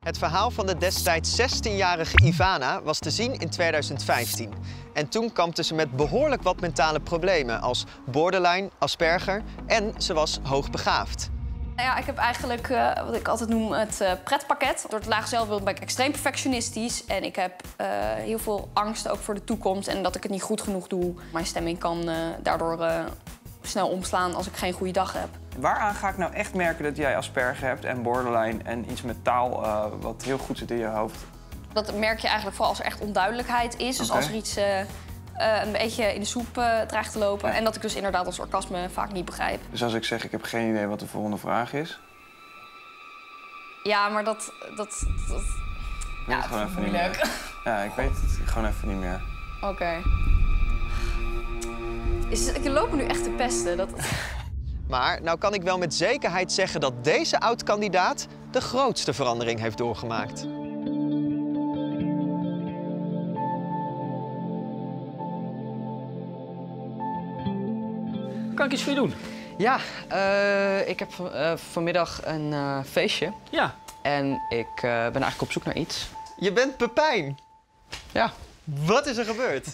Het verhaal van de destijds 16-jarige Ivana was te zien in 2015. En toen kampte ze met behoorlijk wat mentale problemen als borderline, Asperger en ze was hoogbegaafd. Ja, ik heb eigenlijk wat ik altijd noem het pretpakket. Door het laag zelfbeeld ben ik extreem perfectionistisch. En ik heb heel veel angst ook voor de toekomst en dat ik het niet goed genoeg doe. Mijn stemming kan daardoor snel omslaan als ik geen goede dag heb. Waaraan ga ik nou echt merken dat jij Asperger hebt en borderline en iets met taal wat heel goed zit in je hoofd? Dat merk je eigenlijk vooral als er echt onduidelijkheid is. Dus als er iets een beetje in de soep dreigt te lopen. Ja. En dat ik dus inderdaad als sarcasme vaak niet begrijp. Dus als ik zeg ik heb geen idee wat de volgende vraag is? Ja, maar dat ja, het gewoon even moeilijk. Niet meer. Ja, ik weet het gewoon even niet meer. Oké. Ik loop me nu echt te pesten. Maar nou kan ik wel met zekerheid zeggen dat deze oud-kandidaat de grootste verandering heeft doorgemaakt. Kan ik iets voor je doen? Ja, ik heb vanmiddag een feestje. Ja. En ik ben eigenlijk op zoek naar iets. Je bent Pepijn. Ja. Wat is er gebeurd?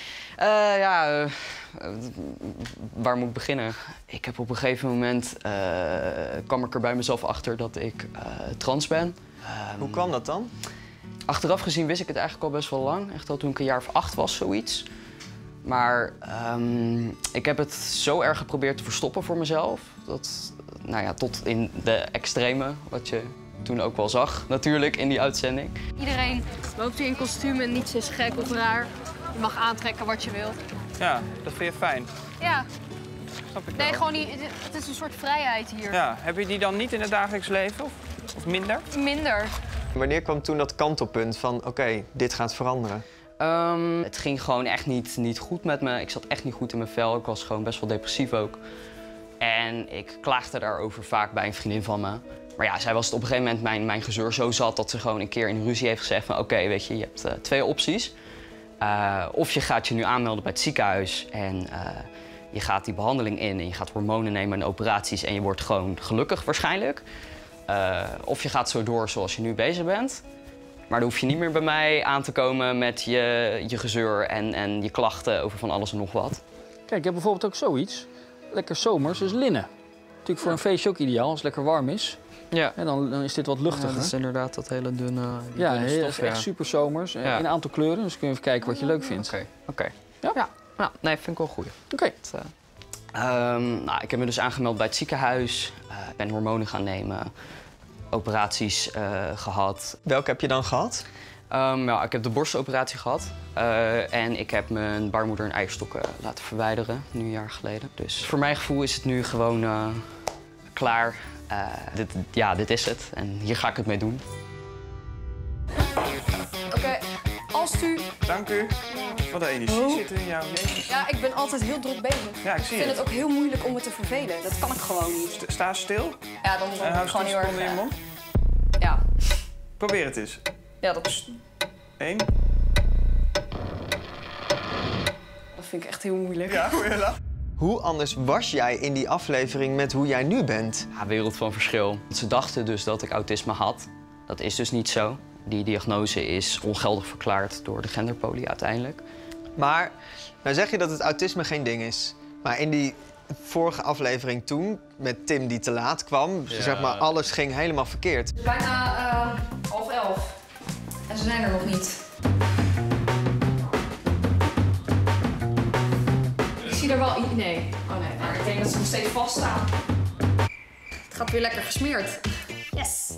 Waar moet ik beginnen? Ik heb op een gegeven moment kwam ik er bij mezelf achter dat ik trans ben. Hoe kwam dat dan? Achteraf gezien wist ik het eigenlijk al best wel lang. Echt al toen ik een jaar of 8 was, zoiets. Maar ik heb het zo erg geprobeerd te verstoppen voor mezelf. Dat, nou ja, tot in de extreme, wat je toen ook wel zag, natuurlijk, in die uitzending. Iedereen loopt hier in kostuum en niets is gek of raar. Je mag aantrekken wat je wilt. Ja, dat vind je fijn. Ja. Snap ik Nee, wel. gewoon niet. Het is een soort vrijheid hier. Ja, heb je die dan niet in het dagelijks leven? Of minder? Minder. Wanneer kwam toen dat kantelpunt van oké, dit gaat veranderen? Het ging gewoon echt niet goed met me. Ik zat echt niet goed in mijn vel. Ik was gewoon best wel depressief ook. En ik klaagde daarover vaak bij een vriendin van me. Maar ja, zij was het op een gegeven moment mijn gezeur zo zat dat ze gewoon een keer in ruzie heeft gezegd van oké, weet je hebt 2 opties. Of je gaat je nu aanmelden bij het ziekenhuis en je gaat die behandeling in en je gaat hormonen nemen en operaties en je wordt gewoon gelukkig waarschijnlijk. Of je gaat zo door zoals je nu bezig bent. Maar dan hoef je niet meer bij mij aan te komen met je gezeur en je klachten over van alles en nog wat. Kijk, ik heb bijvoorbeeld ook zoiets. Lekker zomers, dus linnen. Natuurlijk voor een feestje ook ideaal, als het lekker warm is. Ja. En dan is dit wat luchtiger. Ja, dat is inderdaad dat hele dunne, stof, echt super zomers. In een aantal kleuren, dus kun je even kijken wat je leuk vindt. Oké. Ja? Ja, nee, vind ik wel goed. Oké. Nou, ik heb me dus aangemeld bij het ziekenhuis. Ik ben hormonen gaan nemen. Operaties gehad. Welke heb je dan gehad? Ja, ik heb de borstoperatie gehad. En ik heb mijn baarmoeder en eierstokken laten verwijderen, nu een jaar geleden. Dus voor mijn gevoel is het nu gewoon klaar. Dit is het. En hier ga ik het mee doen. Oké, als u... Dank u. Wat de energie zit in jou. Jezus. Ja, ik ben altijd heel druk bezig. Ja, ik zie vind het ook heel moeilijk om me te vervelen. Dat kan ik gewoon niet. Sta stil Ja, dan en word hou ik gewoon heel seconden in je erg... mond. Ja. Probeer het eens. Ja, dat 1. vind ik echt heel moeilijk. Ja, goeie lach. Hoe anders was jij in die aflevering met hoe jij nu bent? Ja, wereld van verschil. Ze dachten dus dat ik autisme had. Dat is dus niet zo. Die diagnose is ongeldig verklaard door de genderpoli uiteindelijk. Maar, nou zeg je dat het autisme geen ding is. Maar in die vorige aflevering toen, met Tim die te laat kwam, zeg maar, alles ging helemaal verkeerd. Bijna 10:30. En ze zijn er nog niet. Ik zie er wel... Nee. Oh nee, maar ik denk dat ze nog steeds vaststaan. Het gaat weer lekker gesmeerd. Yes.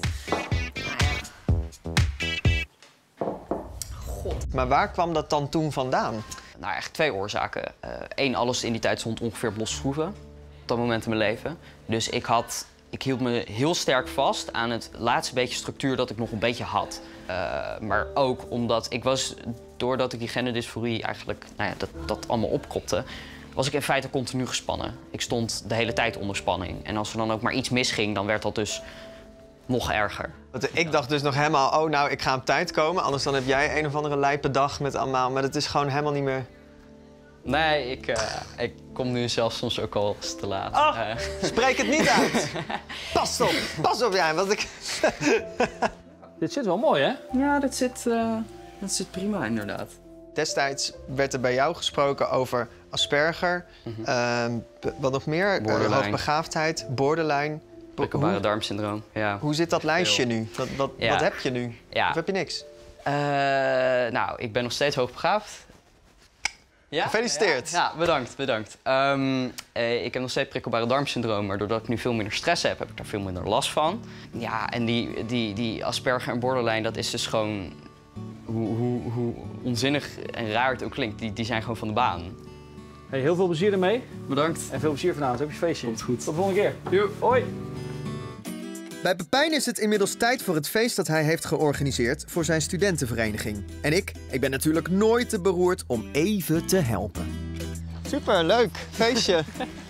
God. Maar waar kwam dat dan toen vandaan? Nou, eigenlijk 2 oorzaken. 1, alles in die tijd stond ongeveer op losse schroeven. Op dat moment in mijn leven. Dus ik hield me heel sterk vast aan het laatste beetje structuur dat ik nog een beetje had. Maar ook omdat doordat ik die genderdysforie eigenlijk, nou ja, dat allemaal opkropte, was ik in feite continu gespannen. Ik stond de hele tijd onder spanning. En als er dan ook maar iets misging, dan werd dat dus nog erger. Want ik dacht dus nog helemaal, oh nou, ik ga op tijd komen. Anders dan heb jij een of andere lijpe dag met allemaal. Maar dat is gewoon helemaal niet meer... Nee, ik kom nu zelfs soms ook al eens te laat. Spreek het niet uit! Pas op jij, want ik... Dit zit wel mooi, hè? Ja, dat zit prima inderdaad. Destijds werd er bij jou gesproken over Asperger, wat nog meer? Borderline. Hoogbegaafdheid, borderline. Prikkelbare darmsyndroom, ja. Hoe zit dat lijstje nu? Wat heb je nu? Ja. Of heb je niks? Nou, ik ben nog steeds hoogbegaafd. Ja? Gefeliciteerd. Ja, bedankt. Ik heb nog steeds prikkelbare darmsyndroom, maar doordat ik nu veel minder stress heb, heb ik daar veel minder last van. Ja, en die Asperger en borderline, dat is dus gewoon, hoe onzinnig en raar het ook klinkt, die zijn gewoon van de baan. Hey, heel veel plezier ermee. Bedankt. En veel plezier vanavond op je feestje. Komt goed. Tot de volgende keer. Doei. Hoi. Bij Pepijn is het inmiddels tijd voor het feest dat hij heeft georganiseerd voor zijn studentenvereniging. En ik ben natuurlijk nooit te beroerd om even te helpen. Super, leuk. Feestje.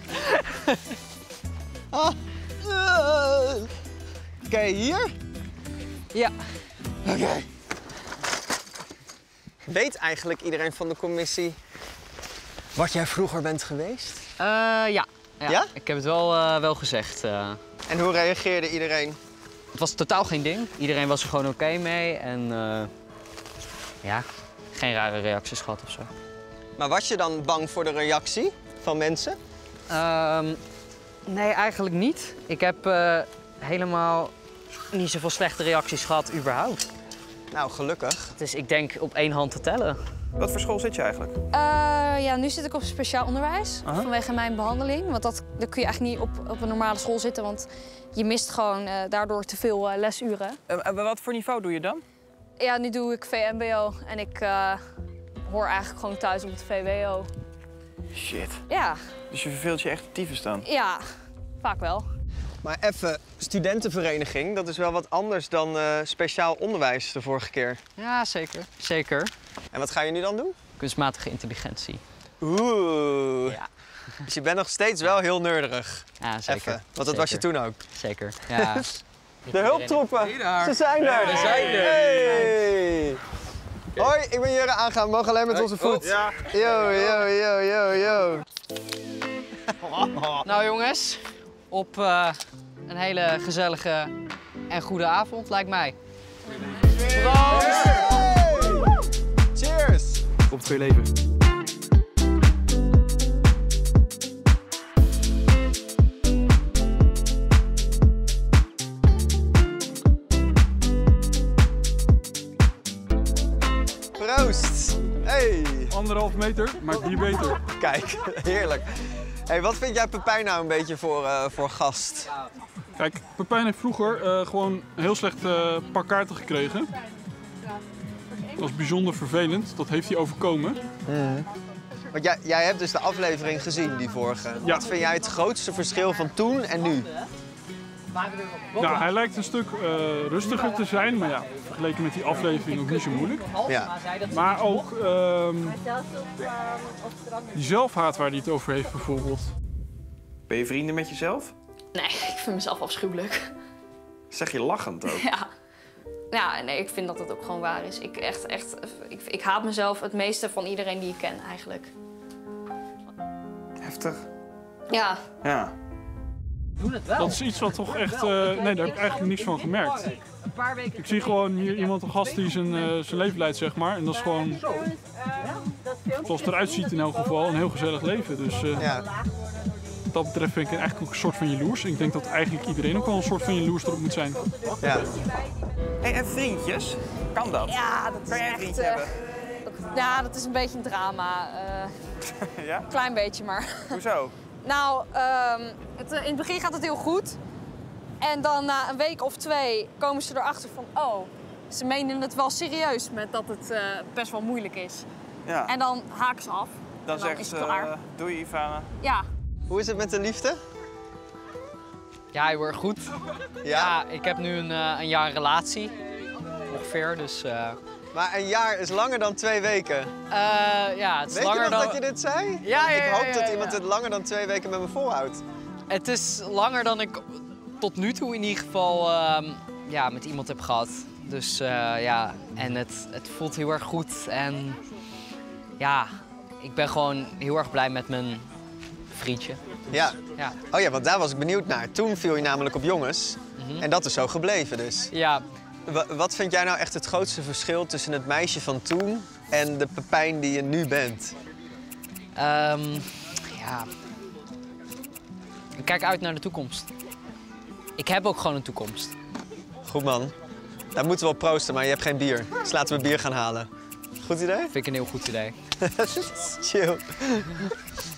Oké, hier? Ja. Oké. Weet eigenlijk iedereen van de commissie wat jij vroeger bent geweest? Ja. Ja? Ik heb het wel gezegd. En hoe reageerde iedereen? Het was totaal geen ding. Iedereen was er gewoon oké mee. En ja, geen rare reacties gehad of zo. Maar was je dan bang voor de reactie van mensen? Nee, eigenlijk niet. Ik heb helemaal niet zoveel slechte reacties gehad überhaupt. Nou, gelukkig. Dus ik denk op één hand te tellen. Wat voor school zit je eigenlijk? Ja, nu zit ik op speciaal onderwijs vanwege mijn behandeling. Want dat kun je eigenlijk niet op een normale school zitten, want je mist gewoon daardoor te veel lesuren. Wat voor niveau doe je dan? Ja, nu doe ik VMBO en ik hoor eigenlijk gewoon thuis op het VWO. Shit. Ja, Dus je verveelt je echt de tyfus dan? ja, vaak wel. Maar even, studentenvereniging, dat is wel wat anders dan speciaal onderwijs de vorige keer. Ja, zeker. En wat ga je nu dan doen? Kunstmatige intelligentie. Oeh. Ja. Dus je bent nog steeds wel heel nerdig. Ja, zeker. Even, want dat was je toen ook. Zeker, ja. De hulptroepen, ze zijn er! we zijn er. Hey. Hoi, ik ben Jurre Aangaan, we mogen alleen met onze voet. Ja. Yo. Nou jongens, op een hele gezellige en goede avond, lijkt mij. Hey. Cheers! Op 2 leven. Proost! Hey! 1,5 meter, maakt bier beter. Kijk, heerlijk. Hey, wat vind jij Pepijn nou een beetje voor gast? Kijk, Pepijn heeft vroeger gewoon een heel slecht pak kaarten gekregen. Dat was bijzonder vervelend, dat heeft hij overkomen. Want jij hebt dus de aflevering gezien, die vorige. Ja. Wat vind jij het grootste verschil van toen en nu? Nou, hij lijkt een stuk rustiger te zijn, maar ja, vergeleken met die aflevering ook niet zo moeilijk. Ja. Maar ook die zelfhaat waar hij het over heeft bijvoorbeeld. Ben je vrienden met jezelf? Nee, ik vind mezelf afschuwelijk. Zeg je lachend ook. Ja, nee, ik vind dat het ook gewoon waar is. Ik haat mezelf het meeste van iedereen die ik ken, eigenlijk. Heftig. Ja. Ja. Dat is iets wat toch echt... nee, daar heb ik eigenlijk niks van gemerkt. Ik zie gewoon hier iemand, een gast die zijn leven leidt, zeg maar. En dat is gewoon, zoals het eruit ziet in elk geval, een heel gezellig leven. Dus Ja. wat dat betreft ben ik eigenlijk ook een soort van jaloers. Ik denk dat eigenlijk iedereen ook wel een soort van jaloers erop moet zijn. Ja. Hey, en vriendjes? Kan dat? Ja, dat is Kan jij een echt... vriendje hebben? Ja, dat is een beetje een drama. Ja? Klein beetje, maar... Hoezo? Nou, in het begin gaat het heel goed. En dan na een week of 2 komen ze erachter van... oh, ze menen het wel serieus met dat het best wel moeilijk is. Ja. En dan haken ze af. Dan en dan zegt is ze, het klaar. doei Ivana. Ja. Hoe is het met de liefde? Ja, heel erg goed. Ja, ik heb nu een jaar relatie. Ongeveer, dus... Maar een jaar is langer dan 2 weken. ja, het is Weet langer je nog dan... dat je dit zei? Ja, Ik hoop dat ja. iemand het langer dan 2 weken met me volhoudt. Het is langer dan ik tot nu toe in ieder geval ja, met iemand heb gehad. Dus ja, en het voelt heel erg goed. En ja, ik ben gewoon heel erg blij met mijn vriendje. Ja. Ja. Oh ja, want daar was ik benieuwd naar. Toen viel je namelijk op jongens. En dat is zo gebleven dus. Ja, Wat vind jij nou echt het grootste verschil tussen het meisje van toen en de Pepijn die je nu bent? Ja. Ik kijk uit naar de toekomst. Ik heb ook gewoon een toekomst. Goed man. Daar moeten we op proosten, maar je hebt geen bier. Dus laten we bier gaan halen. Goed idee? Vind ik een heel goed idee. Chill.